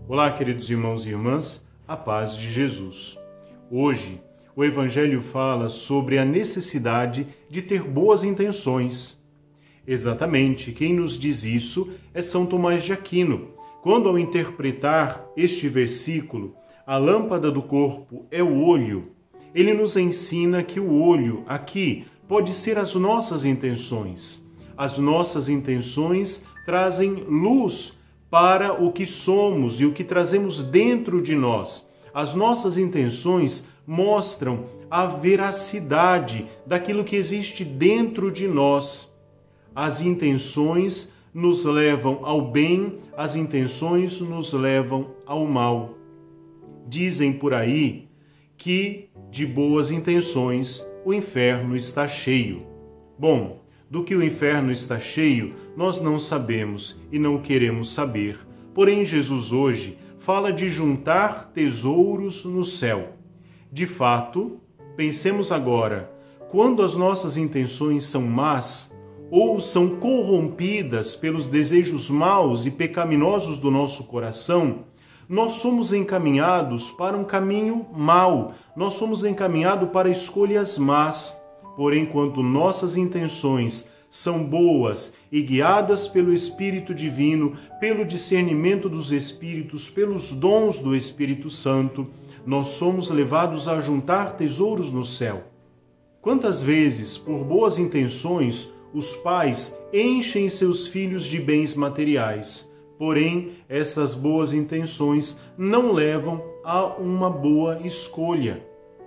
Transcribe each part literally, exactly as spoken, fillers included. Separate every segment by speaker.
Speaker 1: Olá, queridos irmãos e irmãs, a paz de Jesus. Hoje, o Evangelho fala sobre a necessidade de ter boas intenções. Exatamente, quem nos diz isso é São Tomás de Aquino, quando ao interpretar este versículo, a lâmpada do corpo é o olho, ele nos ensina que o olho, aqui, pode ser as nossas intenções. As nossas intenções trazem luz para o que somos e o que trazemos dentro de nós. As nossas intenções mostram a veracidade daquilo que existe dentro de nós. As intenções nos levam ao bem, as intenções nos levam ao mal. Dizem por aí que de boas intenções o inferno está cheio. Bom, do que o inferno está cheio, nós não sabemos e não queremos saber. Porém, Jesus hoje fala de juntar tesouros no céu. De fato, pensemos agora, quando as nossas intenções são más ou são corrompidas pelos desejos maus e pecaminosos do nosso coração, nós somos encaminhados para um caminho mau, nós somos encaminhados para escolhas más. Porém, quando nossas intenções são boas e guiadas pelo Espírito Divino, pelo discernimento dos Espíritos, pelos dons do Espírito Santo, nós somos levados a juntar tesouros no céu. Quantas vezes, por boas intenções, os pais enchem seus filhos de bens materiais, porém, essas boas intenções não levam a uma boa escolha.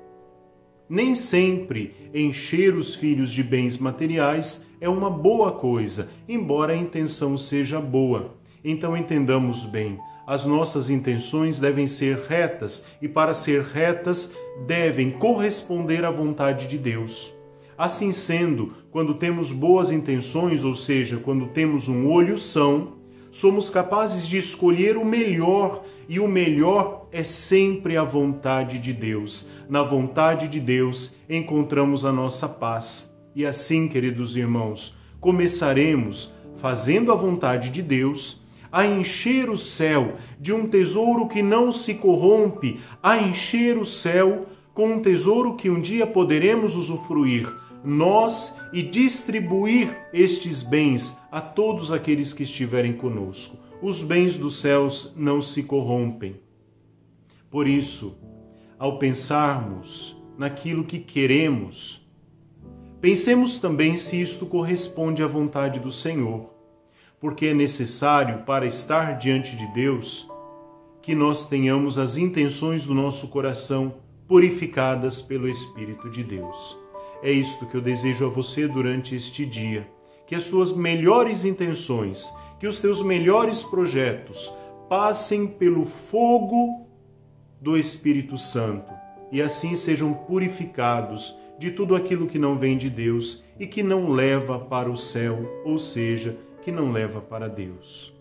Speaker 1: Nem sempre encher os filhos de bens materiais é uma boa coisa, embora a intenção seja boa. Então entendamos bem, as nossas intenções devem ser retas e para ser retas devem corresponder à vontade de Deus. Assim sendo, quando temos boas intenções, ou seja, quando temos um olho são, somos capazes de escolher o melhor, e o melhor é sempre a vontade de Deus. Na vontade de Deus encontramos a nossa paz. E assim, queridos irmãos, começaremos, fazendo a vontade de Deus, a encher o céu de um tesouro que não se corrompe, a encher o céu com um tesouro que um dia poderemos usufruir, nós, e distribuir estes bens a todos aqueles que estiverem conosco. Os bens dos céus não se corrompem. Por isso, ao pensarmos naquilo que queremos, pensemos também se isto corresponde à vontade do Senhor, porque é necessário, para estar diante de Deus, que nós tenhamos as intenções do nosso coração purificadas pelo Espírito de Deus. É isto que eu desejo a você durante este dia, que as tuas melhores intenções, que os teus melhores projetos passem pelo fogo do Espírito Santo e assim sejam purificados de tudo aquilo que não vem de Deus e que não leva para o céu, ou seja, que não leva para Deus.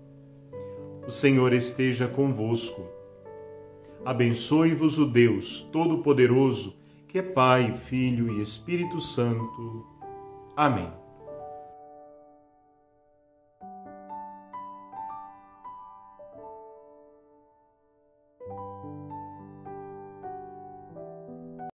Speaker 1: O Senhor esteja convosco. Abençoe-vos o Deus Todo-Poderoso, que é Pai, Filho e Espírito Santo. Amém.